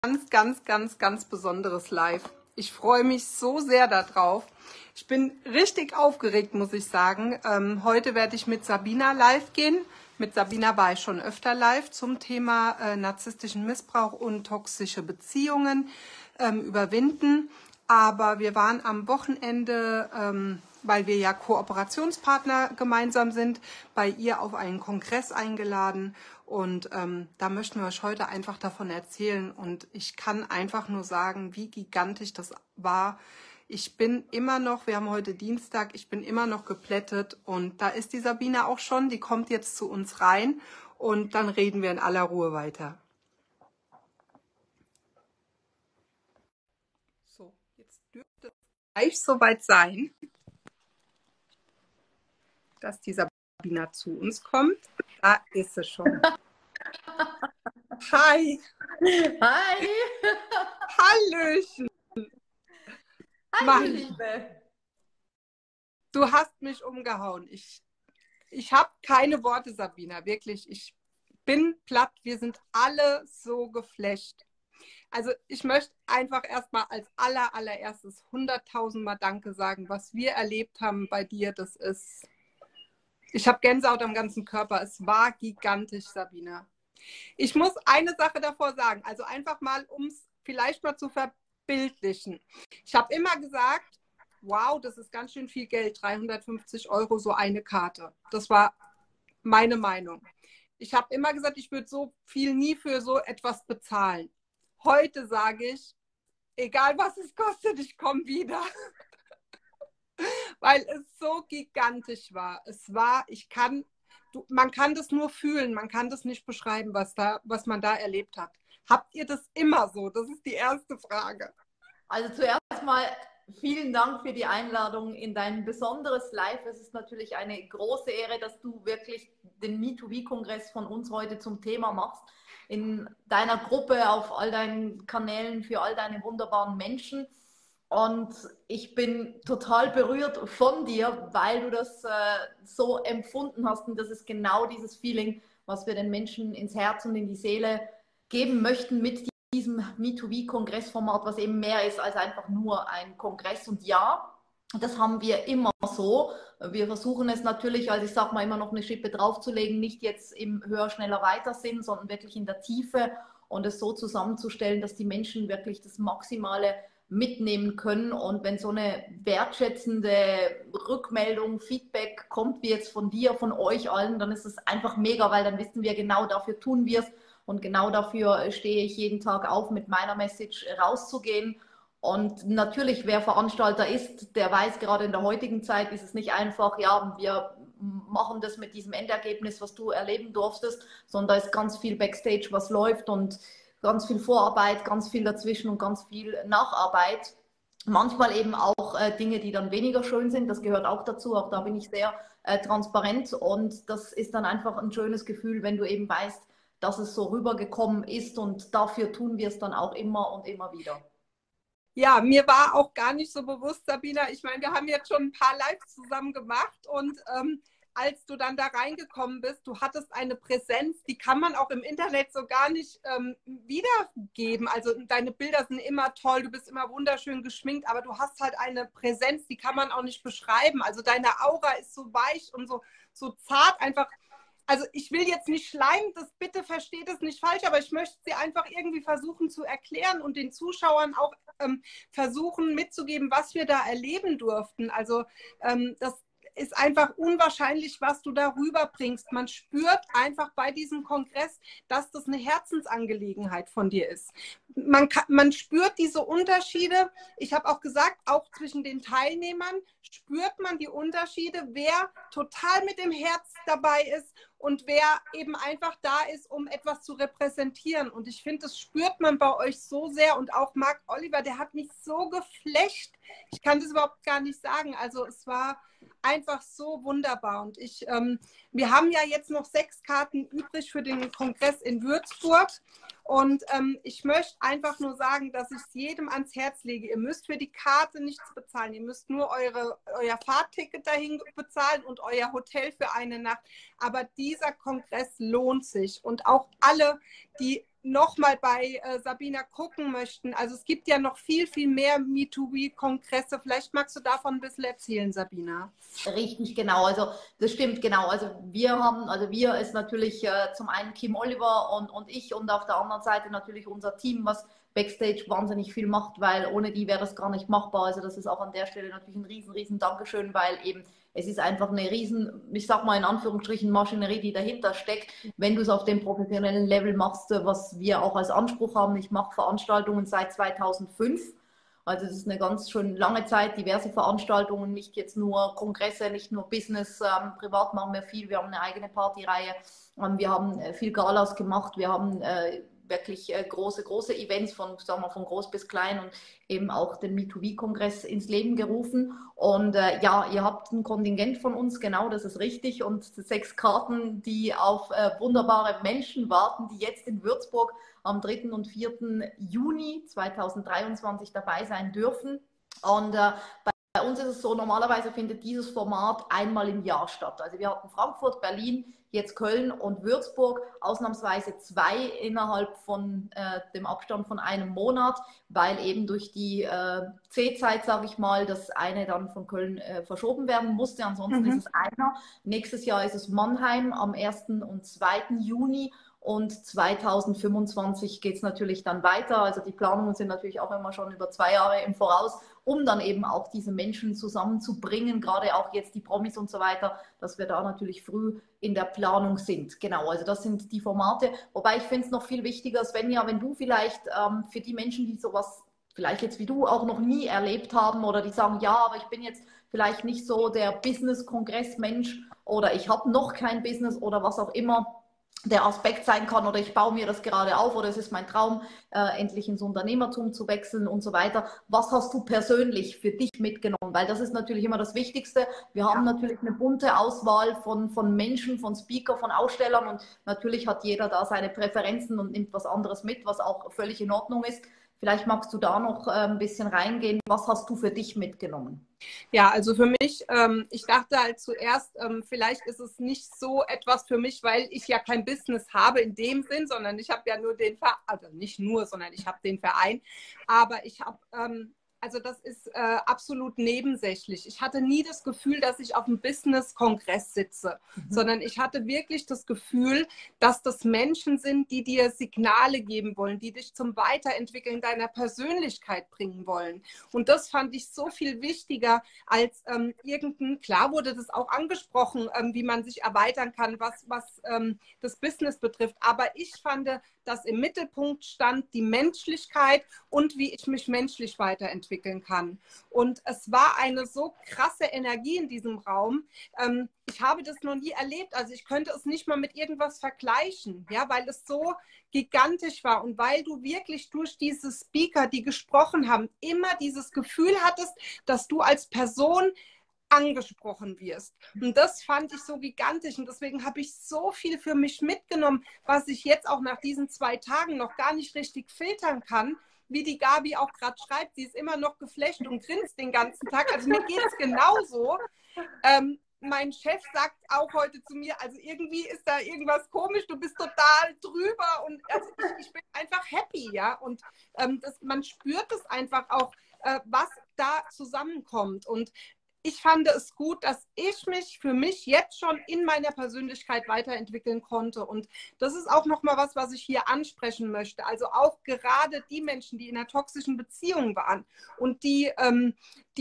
ganz besonderes Live. Ich freue mich so sehr darauf. Ich bin richtig aufgeregt, muss ich sagen. Heute werde ich mit Sabina live gehen. Mit Sabina war ich schon öfter live zum Thema narzisstischen Missbrauch und toxische Beziehungen überwinden. Aber wir waren am Wochenende, weil wir ja Kooperationspartner gemeinsam sind, bei ihr auf einen Kongress eingeladen. Und da möchten wir euch heute einfach davon erzählen. Und ich kann einfach nur sagen, wie gigantisch das war. Ich bin immer noch, wir haben heute Dienstag, ich bin immer noch geplättet. Und da ist die Sabina auch schon, die kommt jetzt zu uns rein. Und dann reden wir in aller Ruhe weiter. So, jetzt dürfte es gleich soweit sein, dass die Sabina zu uns kommt. Da ist sie schon. Hi. Hi. Hallöchen. Hi, Liebe. Du hast mich umgehauen. Ich habe keine Worte, Sabina. Wirklich, ich bin platt. Wir sind alle so geflasht. Also ich möchte einfach erstmal als allererstes 100.000 Mal Danke sagen, was wir erlebt haben bei dir. Das ist, ich habe Gänsehaut am ganzen Körper. Es war gigantisch, Sabina. Ich muss eine Sache davor sagen, also einfach mal, um es vielleicht mal zu verbildlichen. Ich habe immer gesagt, wow, das ist ganz schön viel Geld, 350 € so eine Karte. Das war meine Meinung. Ich habe immer gesagt, ich würde so viel nie für so etwas bezahlen. Heute sage ich, egal was es kostet, ich komme wieder. Weil es so gigantisch war. Es war, man kann das nur fühlen, man kann das nicht beschreiben, was man da erlebt hat. Habt ihr das immer so? Das ist die erste Frage. Also zuerst mal vielen Dank für die Einladung in dein besonderes Live. Es ist natürlich eine große Ehre, dass du wirklich den Me2B-Kongress von uns heute zum Thema machst. In deiner Gruppe, auf all deinen Kanälen, für all deine wunderbaren Menschen. Und ich bin total berührt von dir, weil du das so empfunden hast. Und das ist genau dieses Feeling, was wir den Menschen ins Herz und in die Seele geben möchten mit diesem Me2B-Kongressformat, was eben mehr ist als einfach nur ein Kongress. Und ja, das haben wir immer so. Wir versuchen es natürlich, also ich sage mal, immer noch eine Schippe draufzulegen, nicht jetzt im höher, schneller, weiter Sinn, sondern wirklich in der Tiefe und es so zusammenzustellen, dass die Menschen wirklich das Maximale mitnehmen können. Und wenn so eine wertschätzende Rückmeldung, Feedback kommt, wie jetzt von dir, von euch allen, dann ist es einfach mega, weil dann wissen wir genau, dafür tun wir es. Und genau dafür stehe ich jeden Tag auf, mit meiner Message rauszugehen. Und natürlich, wer Veranstalter ist, der weiß, gerade in der heutigen Zeit ist es nicht einfach, ja, wir machen das mit diesem Endergebnis, was du erleben durftest, sondern da ist ganz viel Backstage, was läuft und ganz viel Vorarbeit, ganz viel dazwischen und ganz viel Nacharbeit. Manchmal eben auch Dinge, die dann weniger schön sind, das gehört auch dazu, auch da bin ich sehr transparent und das ist dann einfach ein schönes Gefühl, wenn du eben weißt, dass es so rübergekommen ist und dafür tun wir es dann auch immer und immer wieder. Ja, mir war auch gar nicht so bewusst, Sabina, ich meine, wir haben jetzt schon ein paar Lives zusammen gemacht und als du dann da reingekommen bist, du hattest eine Präsenz, die kann man auch im Internet so gar nicht wiedergeben. Also deine Bilder sind immer toll, du bist immer wunderschön geschminkt, aber du hast halt eine Präsenz, die kann man auch nicht beschreiben. Also deine Aura ist so weich und so zart einfach. Also ich will jetzt nicht schleimen, das bitte versteht es nicht falsch, aber ich möchte sie einfach irgendwie versuchen zu erklären und den Zuschauern auch versuchen mitzugeben, was wir da erleben durften. Also das ist einfach unwahrscheinlich, was du da rüberbringst. Man spürt einfach bei diesem Kongress, dass das eine Herzensangelegenheit von dir ist. Man spürt diese Unterschiede. Ich habe auch gesagt, auch zwischen den Teilnehmern spürt man die Unterschiede, wer total mit dem Herz dabei ist und wer eben einfach da ist, um etwas zu repräsentieren. Und ich finde, das spürt man bei euch so sehr. Und auch Marc Oliver, der hat mich so geflasht. Ich kann das überhaupt gar nicht sagen. Also es war einfach so wunderbar. Und wir haben ja jetzt noch 6 Karten übrig für den Kongress in Würzburg. Und ich möchte einfach nur sagen, dass ich es jedem ans Herz lege. Ihr müsst für die Karte nichts bezahlen. Ihr müsst nur euer Fahrticket dahin bezahlen und euer Hotel für eine Nacht. Aber dieser Kongress lohnt sich. Und auch alle, die nochmal bei Sabina gucken möchten, also es gibt ja noch viel, viel mehr Me2We-Kongresse. Vielleicht magst du davon ein bisschen erzählen, Sabina. Richtig, genau. Also das stimmt, genau. Also wir ist natürlich zum einen Kim Oliver und ich und auf der anderen Seite natürlich unser Team, was Backstage wahnsinnig viel macht, weil ohne die wäre das gar nicht machbar. Also das ist auch an der Stelle natürlich ein riesen Dankeschön, weil eben es ist einfach eine riesen, ich sag mal in Anführungsstrichen, Maschinerie, die dahinter steckt. Wenn du es auf dem professionellen Level machst, was wir auch als Anspruch haben, ich mache Veranstaltungen seit 2005. Also es ist eine ganz schön lange Zeit, diverse Veranstaltungen, nicht jetzt nur Kongresse, nicht nur Business, privat machen wir viel, wir haben eine eigene Partyreihe, wir haben viel Galas gemacht, wir haben wirklich große Events von, sagen wir, von groß bis klein und eben auch den Me2We-Kongress ins Leben gerufen. Und ja, ihr habt ein Kontingent von uns, genau, das ist richtig. Und 6 Karten, die auf wunderbare Menschen warten, die jetzt in Würzburg am 3. und 4. Juni 2023 dabei sein dürfen. Und bei uns ist es so, normalerweise findet dieses Format einmal im Jahr statt. Also wir hatten Frankfurt, Berlin, jetzt Köln und Würzburg, ausnahmsweise 2 innerhalb von dem Abstand von einem Monat, weil eben durch die C-Zeit, sage ich mal, das eine dann von Köln verschoben werden musste. Ansonsten ist es einer. Nächstes Jahr ist es Mannheim am 1. und 2. Juni. Und 2025 geht es natürlich dann weiter. Also die Planungen sind natürlich auch immer schon über 2 Jahre im Voraus, um dann eben auch diese Menschen zusammenzubringen, gerade auch jetzt die Promis und so weiter, dass wir da natürlich früh in der Planung sind. Genau, also das sind die Formate. Wobei ich finde es noch viel wichtiger, Svenja, wenn du vielleicht für die Menschen, die sowas vielleicht jetzt wie du auch noch nie erlebt haben oder die sagen, ja, aber ich bin jetzt vielleicht nicht so der Business-Kongress-Mensch oder ich habe noch kein Business oder was auch immer der Aspekt sein kann oder ich baue mir das gerade auf oder es ist mein Traum, endlich ins Unternehmertum zu wechseln und so weiter. Was hast du persönlich für dich mitgenommen? Weil das ist natürlich immer das Wichtigste. Wir haben natürlich eine bunte Auswahl von Menschen, von Speaker, von Ausstellern und natürlich hat jeder da seine Präferenzen und nimmt was anderes mit, was auch völlig in Ordnung ist. Vielleicht magst du da noch ein bisschen reingehen. Was hast du für dich mitgenommen? Ja, also für mich, ich dachte halt zuerst, vielleicht ist es nicht so etwas für mich, weil ich ja kein Business habe in dem Sinn, sondern ich habe ja nur den Verein, also nicht nur, sondern ich habe den Verein, aber ich habe, also das ist absolut nebensächlich. Ich hatte nie das Gefühl, dass ich auf einem Business-Kongress sitze, sondern ich hatte wirklich das Gefühl, dass das Menschen sind, die dir Signale geben wollen, die dich zum Weiterentwickeln deiner Persönlichkeit bringen wollen. Und das fand ich so viel wichtiger als klar wurde das auch angesprochen, wie man sich erweitern kann, was das Business betrifft. Aber ich fand, dass im Mittelpunkt stand die Menschlichkeit und wie ich mich menschlich weiterentwickeln kann. Und es war eine so krasse Energie in diesem Raum. Ich habe das noch nie erlebt. Also ich könnte es nicht mal mit irgendwas vergleichen, ja, weil es so gigantisch war und weil du wirklich durch diese Speaker, die gesprochen haben, immer dieses Gefühl hattest, dass du als Person angesprochen wirst. Und das fand ich so gigantisch und deswegen habe ich so viel für mich mitgenommen, was ich jetzt auch nach diesen 2 Tagen noch gar nicht richtig filtern kann, wie die Gabi auch gerade schreibt, sie ist immer noch geflasht und grinst den ganzen Tag. Also mir geht es genauso. Mein Chef sagt auch heute zu mir, also irgendwie ist da irgendwas komisch, du bist total drüber und also ich bin einfach happy, ja. Und man spürt es einfach auch, was da zusammenkommt. Und ich fand es gut, dass ich mich für mich jetzt schon in meiner Persönlichkeit weiterentwickeln konnte. Und das ist auch nochmal was ich hier ansprechen möchte. Also auch gerade die Menschen, die in einer toxischen Beziehung waren und denen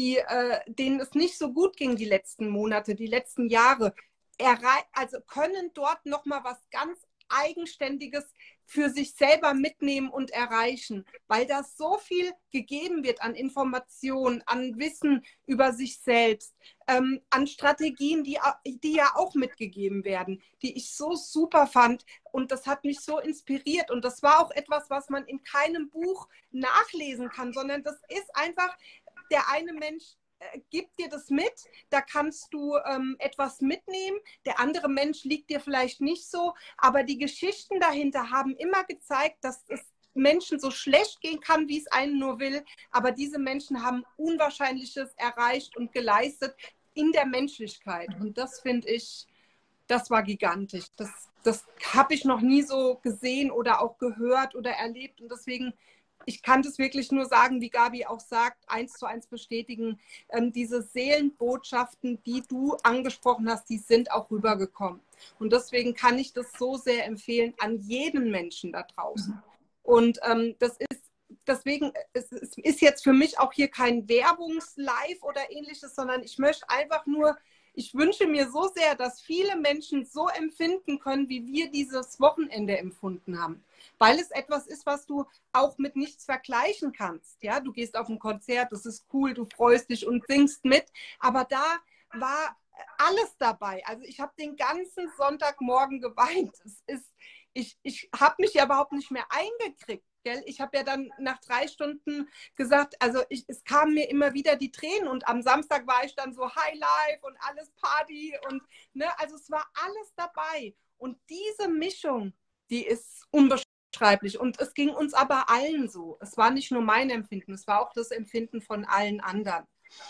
es nicht so gut ging die letzten Monate, die letzten Jahre, also können dort nochmal was ganz Eigenständiges für sich selber mitnehmen und erreichen, weil da so viel gegeben wird an Informationen, an Wissen über sich selbst, an Strategien, die ja auch mitgegeben werden, die ich so super fand und das hat mich so inspiriert und das war auch etwas, was man in keinem Buch nachlesen kann, sondern das ist einfach der eine Mensch gibt dir das mit, da kannst du etwas mitnehmen. Der andere Mensch liegt dir vielleicht nicht so, aber die Geschichten dahinter haben immer gezeigt, dass es Menschen so schlecht gehen kann, wie es einen nur will, aber diese Menschen haben Unwahrscheinliches erreicht und geleistet in der Menschlichkeit und das finde ich das war gigantisch. Das habe ich noch nie so gesehen oder auch gehört oder erlebt. Und deswegen, ich kann das wirklich nur sagen, wie Gabi auch sagt, 1:1 bestätigen. Diese Seelenbotschaften, die du angesprochen hast, die sind auch rübergekommen. Und deswegen kann ich das so sehr empfehlen an jeden Menschen da draußen. Und deswegen, es ist jetzt für mich auch hier kein Werbungslive oder ähnliches, sondern ich möchte einfach nur, ich wünsche mir so sehr, dass viele Menschen so empfinden können, wie wir dieses Wochenende empfunden haben. Weil es etwas ist, was du auch mit nichts vergleichen kannst. Ja, du gehst auf ein Konzert, das ist cool, du freust dich und singst mit. Aber da war alles dabei. Also ich habe den ganzen Sonntagmorgen geweint. Ich habe mich ja überhaupt nicht mehr eingekriegt. Gell? Ich habe ja dann nach 3 Stunden gesagt, also es kamen mir immer wieder die Tränen und am Samstag war ich dann so High Life und alles Party und ne, also es war alles dabei. Und diese Mischung, die ist unbeschreiblich. Und es ging uns aber allen so. Es war nicht nur mein Empfinden, es war auch das Empfinden von allen anderen.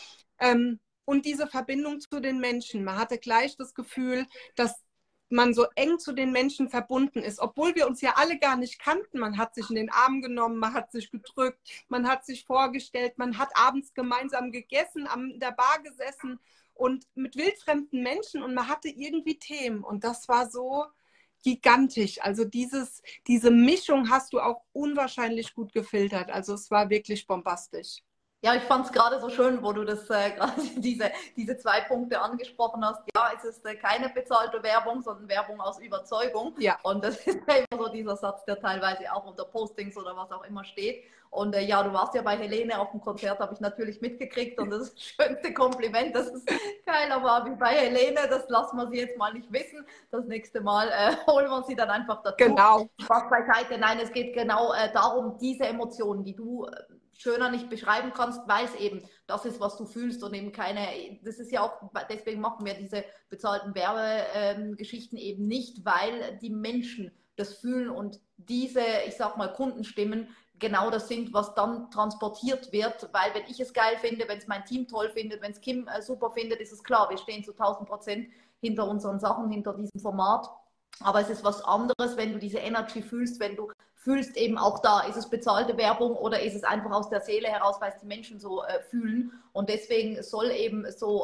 Und diese Verbindung zu den Menschen. Man hatte gleich das Gefühl, dass man so eng zu den Menschen verbunden ist, obwohl wir uns ja alle gar nicht kannten. Man hat sich in den Arm genommen, man hat sich gedrückt, man hat sich vorgestellt, man hat abends gemeinsam gegessen, an der Bar gesessen und mit wildfremden Menschen und man hatte irgendwie Themen und das war so gigantisch. Also diese Mischung hast du auch unwahrscheinlich gut gefiltert. Also es war wirklich bombastisch. Ja, ich fand es gerade so schön, wo du das gerade diese 2 Punkte angesprochen hast. Ja, es ist keine bezahlte Werbung, sondern Werbung aus Überzeugung. Ja. Und das ist ja immer so dieser Satz, der teilweise auch unter Postings oder was auch immer steht. Und ja, du warst ja bei Helene auf dem Konzert, habe ich natürlich mitgekriegt. Und das ist das schönste Kompliment, dass es keiner war wie bei Helene. Das lassen wir sie jetzt mal nicht wissen. Das nächste Mal holen wir sie dann einfach dazu. Genau. Spaß beiseite. Nein, es geht genau darum, diese Emotionen, die du schöner nicht beschreiben kannst, weil es eben das ist, was du fühlst und eben keine, das ist ja auch, deswegen machen wir diese bezahlten Werbegeschichten eben nicht, weil die Menschen das fühlen und diese, ich sag mal, Kundenstimmen genau das sind, was dann transportiert wird, weil wenn ich es geil finde, wenn es mein Team toll findet, wenn es Kim super findet, ist es klar, wir stehen zu 1000% hinter unseren Sachen, hinter diesem Format. Aber es ist was anderes, wenn du diese Energy fühlst, wenn du fühlst eben auch da, ist es bezahlte Werbung oder ist es einfach aus der Seele heraus, weil es die Menschen so fühlen. Und deswegen soll eben so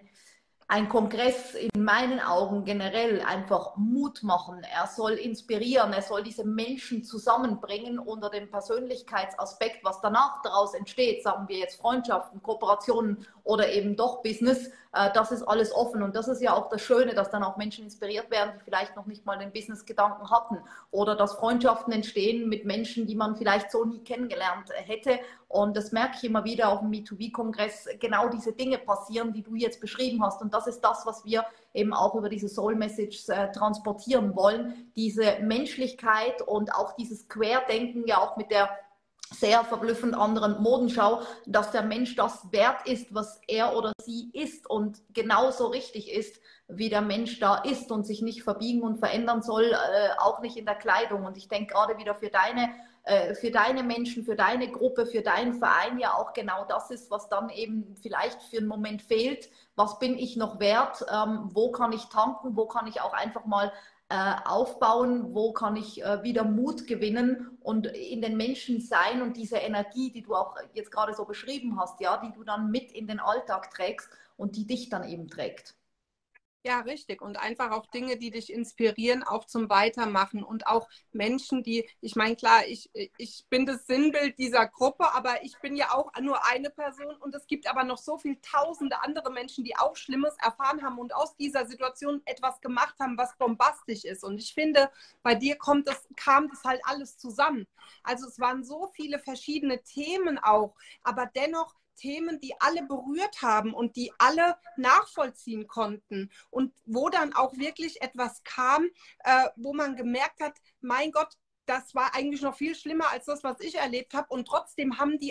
ein Kongress in meinen Augen generell einfach Mut machen. Er soll inspirieren, er soll diese Menschen zusammenbringen unter dem Persönlichkeitsaspekt, was danach daraus entsteht, sagen wir jetzt Freundschaften, Kooperationen oder eben doch Business. Das ist alles offen und das ist ja auch das Schöne, dass dann auch Menschen inspiriert werden, die vielleicht noch nicht mal den Business-Gedanken hatten oder dass Freundschaften entstehen mit Menschen, die man vielleicht so nie kennengelernt hätte. Und das merke ich immer wieder auf dem Me2B-Kongress, genau diese Dinge passieren, die du jetzt beschrieben hast. Und das ist das, was wir eben auch über diese Soul Message transportieren wollen. Diese Menschlichkeit und auch dieses Querdenken, ja auch mit der sehr verblüffend anderen Modenschau, dass der Mensch das wert ist, was er oder sie ist und genauso richtig ist, wie der Mensch da ist und sich nicht verbiegen und verändern soll, auch nicht in der Kleidung. Und ich denke gerade wieder für deine Menschen, für deine Gruppe, für deinen Verein ja auch genau das ist, was dann eben vielleicht für einen Moment fehlt. Was bin ich noch wert? Wo kann ich tanken? Wo kann ich auch einfach mal aufbauen? Wo kann ich wieder Mut gewinnen und in den Menschen sein und diese Energie, die du auch jetzt gerade so beschrieben hast, ja, die du dann mit in den Alltag trägst und die dich dann eben trägt. Ja, richtig. Und einfach auch Dinge, die dich inspirieren, auch zum Weitermachen. Und auch Menschen, die, ich meine, klar, ich bin das Sinnbild dieser Gruppe, aber ich bin ja auch nur eine Person. Und es gibt aber noch so viele tausende andere Menschen, die auch Schlimmes erfahren haben und aus dieser Situation etwas gemacht haben, was bombastisch ist. Und ich finde, bei dir kam das halt alles zusammen. Also es waren so viele verschiedene Themen auch, aber dennoch Themen, die alle berührt haben und die alle nachvollziehen konnten und wo dann auch wirklich etwas kam, wo man gemerkt hat, mein Gott, das war eigentlich noch viel schlimmer als das, was ich erlebt habe und trotzdem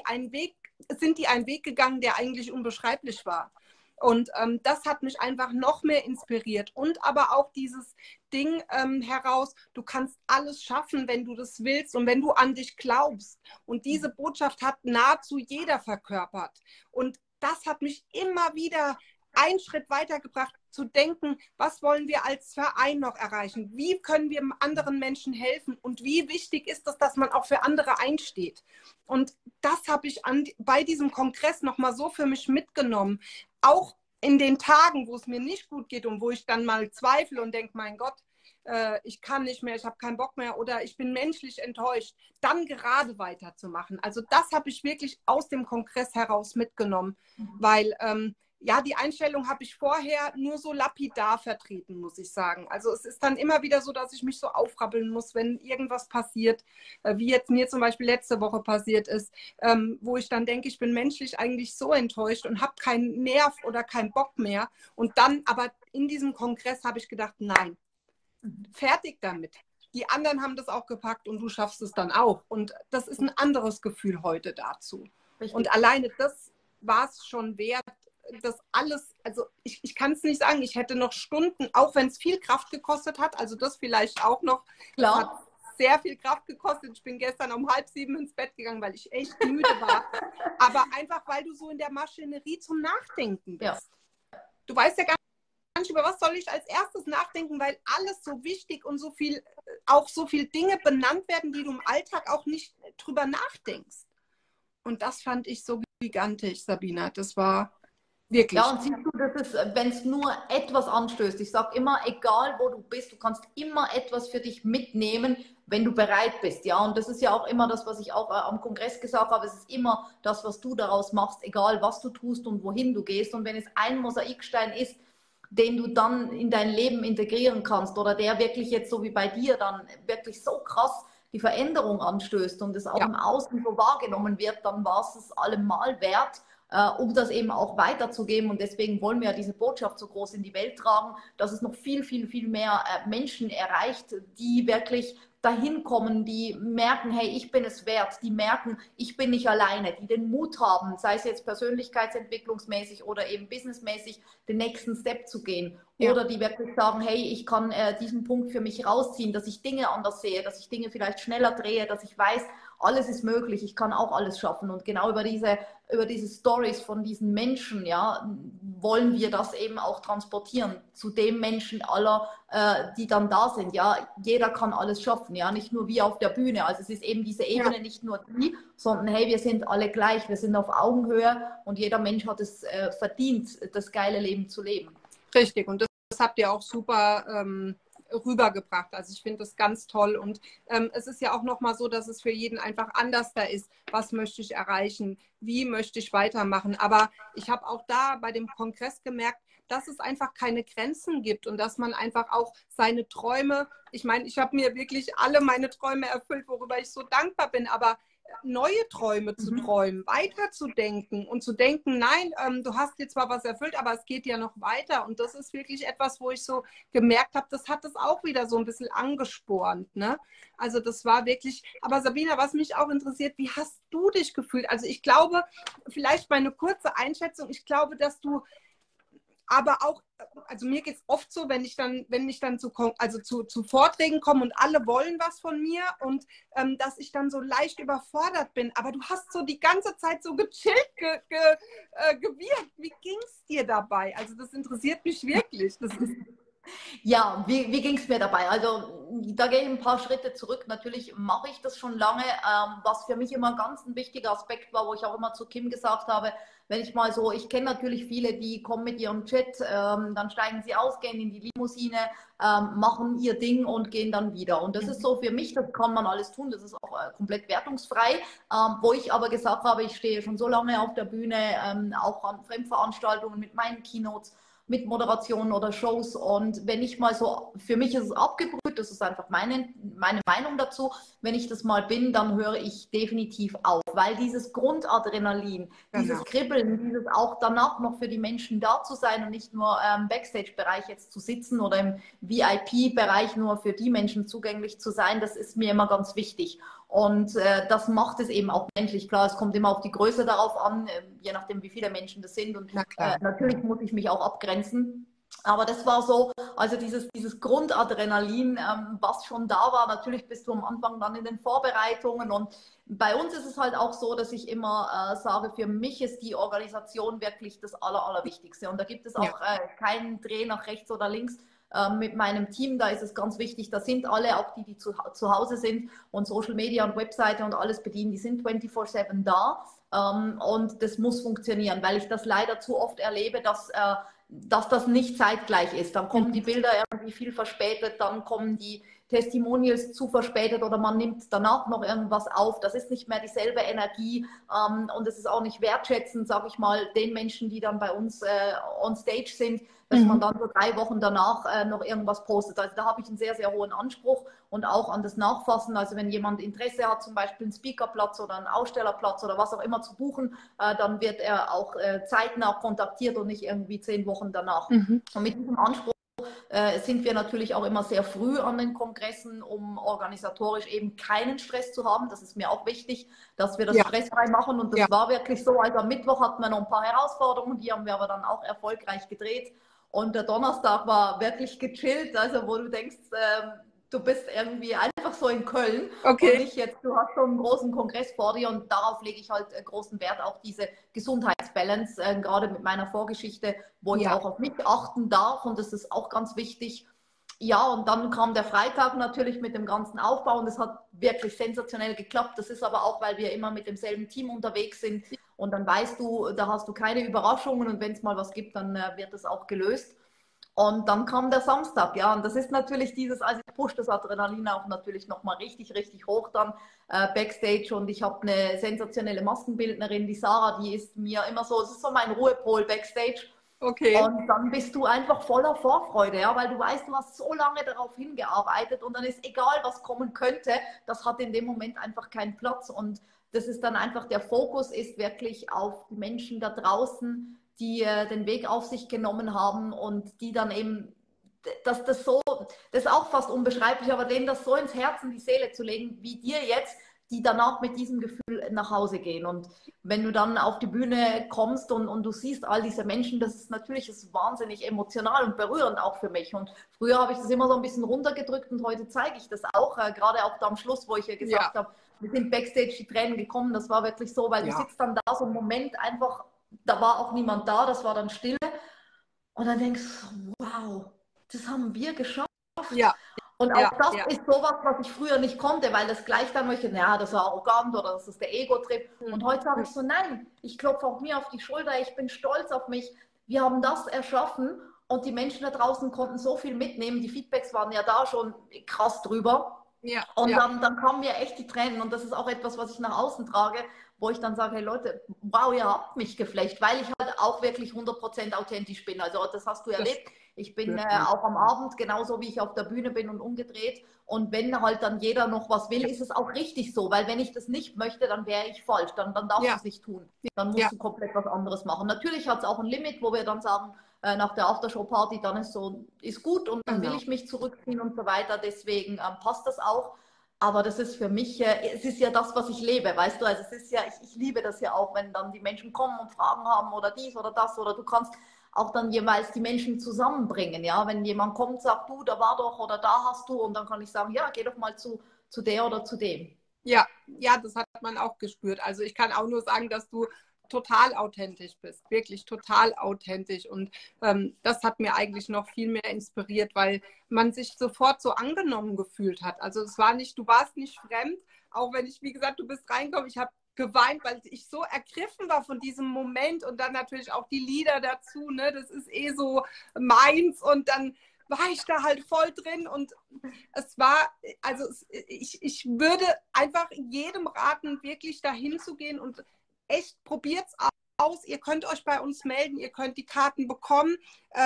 sind die einen Weg gegangen, der eigentlich unbeschreiblich war. Und das hat mich einfach noch mehr inspiriert. Und aber auch dieses Ding heraus, du kannst alles schaffen, wenn du das willst und wenn du an dich glaubst. Und diese Botschaft hat nahezu jeder verkörpert. Und das hat mich immer wieder einen Schritt weitergebracht, zu denken, was wollen wir als Verein noch erreichen? Wie können wir anderen Menschen helfen? Und wie wichtig ist es, dass man auch für andere einsteht? Und das habe ich bei diesem Kongress nochmal so für mich mitgenommen. Auch in den Tagen, wo es mir nicht gut geht und wo ich dann mal zweifle und denke, mein Gott, ich kann nicht mehr, ich habe keinen Bock mehr oder ich bin menschlich enttäuscht, dann gerade weiterzumachen. Also das habe ich wirklich aus dem Kongress heraus mitgenommen, weil ja, die Einstellung habe ich vorher nur so lapidar vertreten, muss ich sagen. Also es ist dann immer wieder so, dass ich mich so aufrappeln muss, wenn irgendwas passiert, wie jetzt mir zum Beispiel letzte Woche passiert ist, wo ich dann denke, ich bin menschlich eigentlich so enttäuscht und habe keinen Nerv oder keinen Bock mehr. Und dann aber in diesem Kongress habe ich gedacht, nein, fertig damit. Die anderen haben das auch gepackt und du schaffst es dann auch. Und das ist ein anderes Gefühl heute dazu. Richtig. Und alleine das war es schon wert, das alles, also ich kann es nicht sagen, ich hätte noch Stunden, auch wenn es viel Kraft gekostet hat, also das vielleicht auch noch, klar, hat sehr viel Kraft gekostet. Ich bin gestern um 6:30 ins Bett gegangen, weil ich echt müde war. Aber einfach, weil du so in der Maschinerie zum Nachdenken bist. Ja. Du weißt ja gar nicht, über was soll ich als erstes nachdenken, weil alles so wichtig und so viel, auch so viele Dinge benannt werden, die du im Alltag auch nicht drüber nachdenkst. Und das fand ich so gigantisch, Sabina. Das war wirklich. Ja, und siehst du, das ist, wenn es nur etwas anstößt. Ich sage immer, egal wo du bist, du kannst immer etwas für dich mitnehmen, wenn du bereit bist. Ja, und das ist ja auch immer das, was ich auch am Kongress gesagt habe. Es ist immer das, was du daraus machst, egal was du tust und wohin du gehst. Und wenn es ein Mosaikstein ist, den du dann in dein Leben integrieren kannst oder der wirklich jetzt so wie bei dir dann wirklich so krass die Veränderung anstößt und es auch im Außen so wahrgenommen wird, dann war es allemal wert, um das eben auch weiterzugeben. Und deswegen wollen wir ja diese Botschaft so groß in die Welt tragen, dass es noch viel, viel, viel mehr Menschen erreicht, die wirklich dahin kommen, die merken, hey, ich bin es wert, die merken, ich bin nicht alleine, die den Mut haben, sei es jetzt persönlichkeitsentwicklungsmäßig oder eben businessmäßig, den nächsten Step zu gehen. Ja. Oder die wirklich sagen, hey, ich kann diesen Punkt für mich rausziehen, dass ich Dinge anders sehe, dass ich Dinge vielleicht schneller drehe, dass ich weiß, alles ist möglich, ich kann auch alles schaffen. Und genau über diese Stories von diesen Menschen, ja, wollen wir das eben auch transportieren zu dem Menschen aller, die dann da sind. Ja, jeder kann alles schaffen, ja, nicht nur wie auf der Bühne. Also es ist eben diese Ebene nicht nur die, sondern hey, wir sind alle gleich, wir sind auf Augenhöhe und jeder Mensch hat es verdient, das geile Leben zu leben. Richtig, und das habt ihr auch super rübergebracht. Also ich finde das ganz toll und es ist ja auch nochmal so, dass es für jeden einfach anders da ist. Was möchte ich erreichen? Wie möchte ich weitermachen? Aber ich habe auch da bei dem Kongress gemerkt, dass es einfach keine Grenzen gibt und dass man einfach auch seine Träume, ich meine, ich habe mir wirklich alle meine Träume erfüllt, worüber ich so dankbar bin, aber neue Träume zu träumen, weiterzudenken und zu denken, nein, du hast dir zwar was erfüllt, aber es geht ja noch weiter. Und das ist wirklich etwas, wo ich so gemerkt habe, das hat es auch wieder so ein bisschen angespornt. Ne? Also das war wirklich, aber Sabina, was mich auch interessiert, wie hast du dich gefühlt? Also ich glaube, vielleicht meine kurze Einschätzung, ich glaube, dass du aber auch, also mir geht es oft so, wenn ich dann zu Vorträgen komme und alle wollen was von mir und dass ich dann so leicht überfordert bin. Aber du hast so die ganze Zeit so gechillt gewirkt. Wie ging es dir dabei? Also das interessiert mich wirklich. Das ist ja, wie ging es mir dabei? Also da gehe ich ein paar Schritte zurück. Natürlich mache ich das schon lange. Was für mich immer ganz ein wichtiger Aspekt war, wo ich auch immer zu Kim gesagt habe, wenn ich mal so, ich kenne natürlich viele, die kommen mit ihrem Jet, dann steigen sie aus, gehen in die Limousine, machen ihr Ding und gehen dann wieder. Und das ist so für mich, das kann man alles tun, das ist auch komplett wertungsfrei. Wo ich aber gesagt habe, ich stehe schon so lange auf der Bühne, auch an Fremdveranstaltungen mit meinen Keynotes, mit Moderationen oder Shows. Und wenn ich mal so, für mich ist es abgebrüht, das ist einfach meine Meinung dazu. Wenn ich das mal bin, dann höre ich definitiv auf, weil dieses Grundadrenalin, dieses Kribbeln, dieses auch danach noch für die Menschen da zu sein und nicht nur im Backstage-Bereich jetzt zu sitzen oder im VIP-Bereich nur für die Menschen zugänglich zu sein, das ist mir immer ganz wichtig. Und das macht es eben auch menschlich. Klar, es kommt immer auf die Größe darauf an, je nachdem, wie viele Menschen das sind. Und natürlich muss ich mich auch abgrenzen. Aber das war so, also dieses Grundadrenalin, was schon da war. Natürlich bist du am Anfang dann in den Vorbereitungen und bei uns ist es halt auch so, dass ich immer sage, für mich ist die Organisation wirklich das Allerwichtigste. Und da gibt es auch keinen Dreh nach rechts oder links. Mit meinem Team, da ist es ganz wichtig, da sind alle, auch die zu Hause sind und Social Media und Webseite und alles bedienen, die sind 24/7 da. Und das muss funktionieren, weil ich das leider zu oft erlebe, dass das nicht zeitgleich ist. Dann kommen die Bilder irgendwie viel verspätet, dann kommen die Testimonials zu verspätet oder man nimmt danach noch irgendwas auf. Das ist nicht mehr dieselbe Energie und es ist auch nicht wertschätzend, sage ich mal, den Menschen, die dann bei uns on stage sind, dass man dann so 3 Wochen danach noch irgendwas postet. Also da habe ich einen sehr, sehr hohen Anspruch und auch an das Nachfassen. Also wenn jemand Interesse hat, zum Beispiel einen Speakerplatz oder einen Ausstellerplatz oder was auch immer zu buchen, dann wird er auch zeitnah kontaktiert und nicht irgendwie 10 Wochen danach. Und mit diesem Anspruch sind wir natürlich auch immer sehr früh an den Kongressen, um organisatorisch eben keinen Stress zu haben. Das ist mir auch wichtig, dass wir das stressfrei machen. Und das war wirklich so. Also am Mittwoch hatten wir noch ein paar Herausforderungen, die haben wir aber dann auch erfolgreich gedreht. Und der Donnerstag war wirklich gechillt, also wo du denkst, du bist irgendwie einfach so in Köln und nicht jetzt, du hast so einen großen Kongress vor dir und darauf lege ich halt großen Wert, auch diese Gesundheitsbalance, gerade mit meiner Vorgeschichte, wo ich auch auf mich achten darf und das ist auch ganz wichtig. Ja, und dann kam der Freitag natürlich mit dem ganzen Aufbau und es hat wirklich sensationell geklappt. Das ist aber auch, weil wir immer mit demselben Team unterwegs sind und dann weißt du, da hast du keine Überraschungen und wenn es mal was gibt, dann wird das auch gelöst. Und dann kam der Samstag, ja, und das ist natürlich dieses, also ich pushe das Adrenalin auch natürlich nochmal richtig, richtig hoch dann Backstage und ich habe eine sensationelle Maskenbildnerin, die Sarah, die ist mir immer so, es ist so mein Ruhepol Backstage. Und dann bist du einfach voller Vorfreude, ja, weil du weißt, du hast so lange darauf hingearbeitet und dann ist egal, was kommen könnte, das hat in dem Moment einfach keinen Platz und das ist dann einfach, der Fokus ist wirklich auf die Menschen da draußen, die den Weg auf sich genommen haben und die dann eben, das ist auch fast unbeschreiblich, aber denen das so ins Herz und die Seele zu legen, wie dir jetzt, die danach mit diesem Gefühl nach Hause gehen. Und wenn du dann auf die Bühne kommst und du siehst all diese Menschen, das ist natürlich wahnsinnig emotional und berührend auch für mich. Und früher habe ich das immer so ein bisschen runtergedrückt und heute zeige ich das auch, gerade auch da am Schluss, wo ich ja gesagt habe, wir sind Backstage die Tränen gekommen, das war wirklich so, weil du sitzt dann da so einen Moment einfach, da war auch niemand da, das war dann Stille. Und dann denkst du, wow, das haben wir geschafft. Und auch das ist sowas, was ich früher nicht konnte, weil das gleich dann möchte, ja, das war arrogant oder das ist der Ego-Trip. Und heute sage ich so, nein, ich klopfe auch mir auf die Schulter, ich bin stolz auf mich. Wir haben das erschaffen und die Menschen da draußen konnten so viel mitnehmen. Die Feedbacks waren ja da schon krass drüber. Und dann kamen mir echt die Tränen und das ist auch etwas, was ich nach außen trage, wo ich dann sage, hey Leute, wow, ihr habt mich geflecht, weil ich halt auch wirklich 100% authentisch bin. Also das hast du erlebt. Ich bin auch am Abend genauso, wie ich auf der Bühne bin und umgedreht. Und wenn halt dann jeder noch was will, ist es auch richtig so, weil wenn ich das nicht möchte, dann wäre ich falsch. Dann darfst du es nicht tun. Dann musst du komplett was anderes machen. Natürlich hat es auch ein Limit, wo wir dann sagen, nach der Aftershow-Party, dann ist gut und dann will ich mich zurückziehen und so weiter. Deswegen passt das auch. Aber das ist für mich, es ist ja das, was ich lebe, weißt du, also es ist ja, ich liebe das ja auch, wenn dann die Menschen kommen und Fragen haben oder dies oder das oder du kannst auch dann jeweils die Menschen zusammenbringen, ja, wenn jemand kommt, sagt du, da war doch oder da hast du und dann kann ich sagen, ja, geh doch mal zu der oder zu dem. Ja, das hat man auch gespürt. Also ich kann auch nur sagen, dass du total authentisch bist, wirklich total authentisch und das hat mir eigentlich noch viel mehr inspiriert, weil man sich sofort so angenommen gefühlt hat. Also es war nicht, du warst nicht fremd, auch wenn ich, wie gesagt, du bist reingekommen, ich habe geweint, weil ich so ergriffen war von diesem Moment und dann natürlich auch die Lieder dazu, ne, das ist eh so meins und dann war ich da halt voll drin und es war, also ich würde einfach jedem raten, wirklich dahin zu gehen und echt probiert's aus. Ihr könnt euch bei uns melden, ihr könnt die Karten bekommen.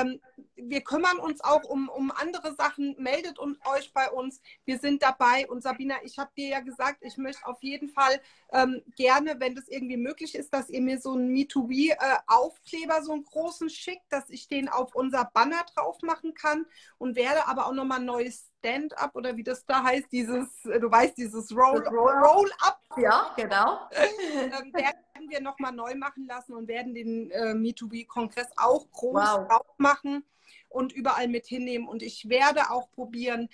Wir kümmern uns auch um andere Sachen. Meldet euch bei uns. Wir sind dabei. Und Sabina, ich habe dir ja gesagt, ich möchte auf jeden Fall gerne, wenn das irgendwie möglich ist, dass ihr mir so einen Me2We-Aufkleber, so einen großen schickt, dass ich den auf unser Banner drauf machen kann und werde aber auch nochmal ein neues Stand-up oder wie das da heißt, du weißt, dieses Roll-up. Ja, genau. Werden wir nochmal neu machen lassen und werden den Me2We-Kongress auch groß drauf machen. und überall mit hinnehmen. Und ich werde auch probieren,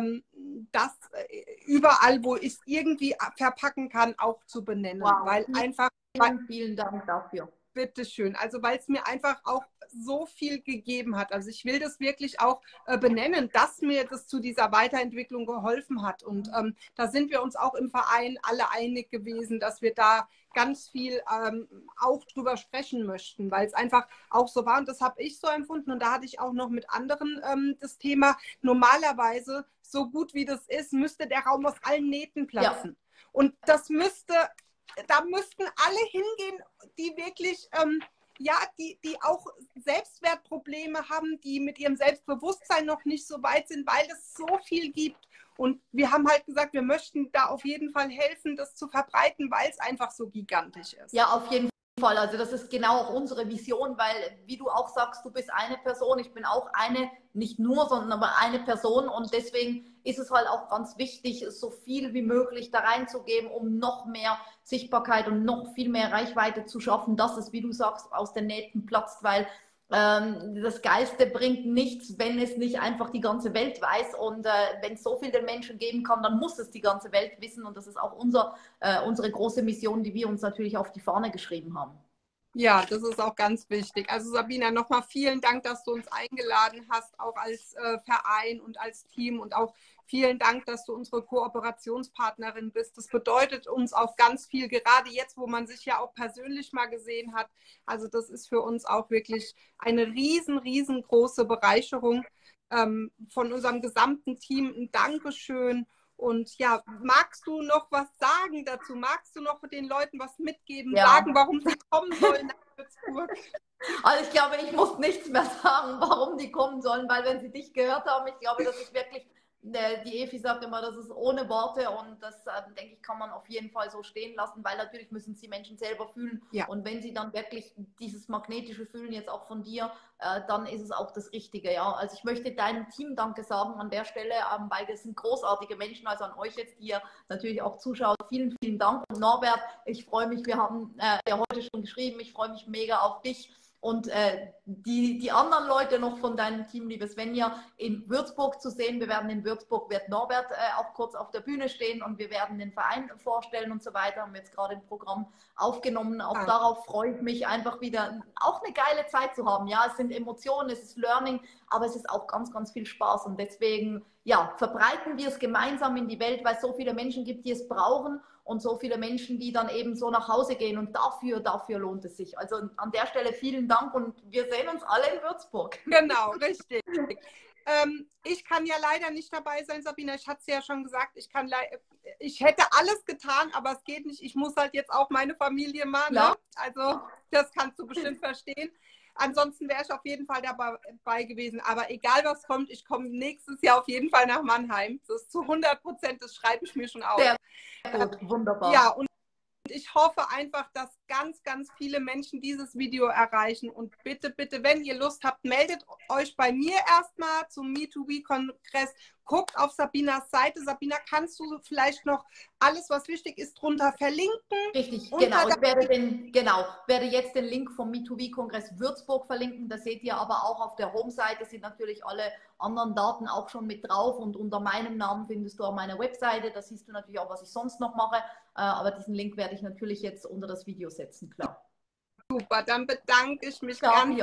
das überall, wo ich es irgendwie verpacken kann, auch zu benennen. Wow, Weil einfach, vielen Dank dafür. bitteschön. Also weil es mir einfach auch so viel gegeben hat. Also ich will das wirklich auch benennen, dass mir das zu dieser Weiterentwicklung geholfen hat. Und da sind wir uns auch im Verein alle einig gewesen, dass wir da ganz viel auch drüber sprechen möchten, weil es einfach auch so war. Und das habe ich so empfunden. Und da hatte ich auch noch mit anderen das Thema, normalerweise, so gut wie das ist, müsste der Raum aus allen Nähten platzen. Ja. Und das müsste, da müssten alle hingehen, die wirklich, ja, die auch Selbstwertprobleme haben, die mit ihrem Selbstbewusstsein noch nicht so weit sind, weil es so viel gibt. Und wir haben halt gesagt, wir möchten da auf jeden Fall helfen, das zu verbreiten, weil es einfach so gigantisch ist. Ja, auf jeden Fall. Also das ist genau auch unsere Vision, weil, wie du auch sagst, du bist eine Person, ich bin auch eine, nicht nur, sondern aber eine Person. Und deswegen ist es halt auch ganz wichtig, so viel wie möglich da reinzugeben, um noch mehr Sichtbarkeit und noch viel mehr Reichweite zu schaffen, dass es, wie du sagst, aus den Nähten platzt, weil das Geiste bringt nichts, wenn es nicht einfach die ganze Welt weiß. Und wenn es so viel den Menschen geben kann, dann muss es die ganze Welt wissen. Und das ist auch unsere große Mission, die wir uns natürlich auf die Fahne geschrieben haben. Ja, das ist auch ganz wichtig. Also Sabina, nochmal vielen Dank, dass du uns eingeladen hast, auch als Verein und als Team, und auch vielen Dank, dass du unsere Kooperationspartnerin bist. Das bedeutet uns auch ganz viel, gerade jetzt, wo man sich ja auch persönlich mal gesehen hat. Also das ist für uns auch wirklich eine riesengroße Bereicherung von unserem gesamten Team. Ein Dankeschön. Und ja, magst du noch was sagen dazu? Magst du noch den Leuten was mitgeben, sagen, warum sie kommen sollen nach Würzburg? Also ich glaube, ich muss nichts mehr sagen, warum die kommen sollen, weil wenn sie dich gehört haben, ich glaube, das ist wirklich, die Evi sagt immer, das ist ohne Worte, und das, denke ich, kann man auf jeden Fall so stehen lassen, weil natürlich müssen es die Menschen selber fühlen. Ja. Und wenn sie dann wirklich dieses magnetische Fühlen jetzt auch von dir, dann ist es auch das Richtige. Ja? Also ich möchte deinem Team Danke sagen an der Stelle, weil das sind großartige Menschen, also an euch jetzt, die ihr natürlich auch zuschaut. Vielen Dank. Und Norbert, ich freue mich, wir haben ja heute schon geschrieben, ich freue mich mega auf dich. Und die anderen Leute noch von deinem Team, liebe Svenja, in Würzburg zu sehen. Wir werden in Würzburg, wird Norbert auch kurz auf der Bühne stehen, und wir werden den Verein vorstellen und so weiter. Haben wir jetzt gerade im Programm aufgenommen. Auch darauf freue ich mich, einfach wieder auch eine geile Zeit zu haben. Ja, es sind Emotionen, es ist Learning, aber es ist auch ganz viel Spaß. Und deswegen, ja, verbreiten wir es gemeinsam in die Welt, weil es so viele Menschen gibt, die es brauchen. Und so viele Menschen, die dann eben so nach Hause gehen, und dafür lohnt es sich. Also an der Stelle vielen Dank, und wir sehen uns alle in Würzburg. Genau, richtig. Ich kann ja leider nicht dabei sein, Sabina. Ich hatte es ja schon gesagt, ich hätte alles getan, aber es geht nicht. Ich muss halt jetzt auch meine Familie machen. Ne? Also das kannst du bestimmt verstehen. Ansonsten wäre ich auf jeden Fall dabei gewesen. Aber egal was kommt, ich komme nächstes Jahr auf jeden Fall nach Mannheim. Das ist zu 100%, das schreibe ich mir schon auf. Sehr gut, wunderbar. Ja, und ich hoffe einfach, dass ganz viele Menschen dieses Video erreichen. Und bitte, wenn ihr Lust habt, meldet euch bei mir erstmal zum Me2We-Kongress. Guckt auf Sabinas Seite. Sabina, kannst du vielleicht noch alles, was wichtig ist, drunter verlinken? Richtig, genau. Ich werde jetzt den Link vom Me2We-Kongress Würzburg verlinken. Da seht ihr aber auch auf der Home-Seite sind natürlich alle anderen Daten auch schon mit drauf. Und unter meinem Namen findest du auf meiner Webseite. Da siehst du natürlich auch, was ich sonst noch mache. Aber diesen Link werde ich natürlich jetzt unter das Video setzen, klar. Super, dann bedanke ich mich Gabi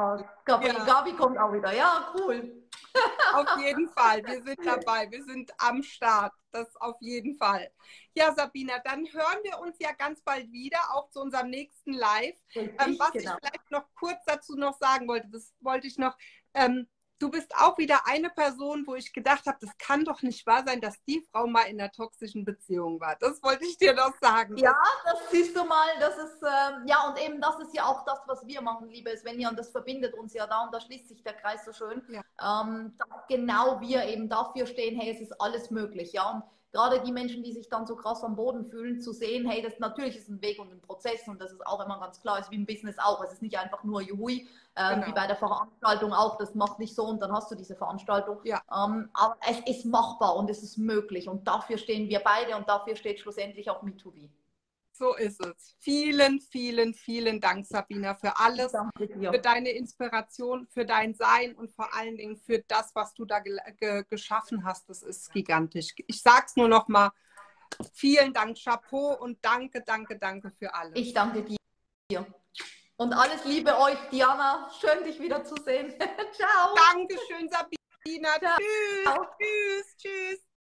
kommt auch wieder. Ja, cool. Auf jeden Fall, wir sind dabei, wir sind am Start, das auf jeden Fall. Ja, Sabina, dann hören wir uns ja ganz bald wieder, auch zu unserem nächsten Live. Ich vielleicht noch kurz dazu noch sagen wollte, das wollte ich noch, du bist auch wieder eine Person, wo ich gedacht habe, das kann doch nicht wahr sein, dass die Frau mal in einer toxischen Beziehung war. Das wollte ich dir noch sagen. Ja, das siehst du mal, das ist, ja, und eben das ist ja auch das, was wir machen, liebe Svenja, und das verbindet uns ja da, und da schließt sich der Kreis so schön. Ja. Genau wir eben dafür stehen, hey, es ist alles möglich, ja, und gerade die Menschen, die sich dann so krass am Boden fühlen, zu sehen, hey, das natürlich ist ein Weg und ein Prozess, und das ist auch immer ganz klar, ist wie im Business auch. Es ist nicht einfach nur Juhui, wie bei der Veranstaltung auch, das macht nicht so und dann hast du diese Veranstaltung. Ja. Aber es ist machbar und es ist möglich, und dafür stehen wir beide, und dafür steht schlussendlich auch Me2We. So ist es. Vielen, vielen, vielen Dank, Sabina, für alles, für deine Inspiration, für dein Sein und vor allen Dingen für das, was du da geschaffen hast. Das ist gigantisch. Ich sage es nur noch mal. Vielen Dank, Chapeau und danke, danke, danke für alles. Ich danke dir. Und alles Liebe euch, Diana. Schön, dich wieder zu sehen. Ciao. Dankeschön, Sabina. Ciao. Tschüss. Tschüss. Tschüss.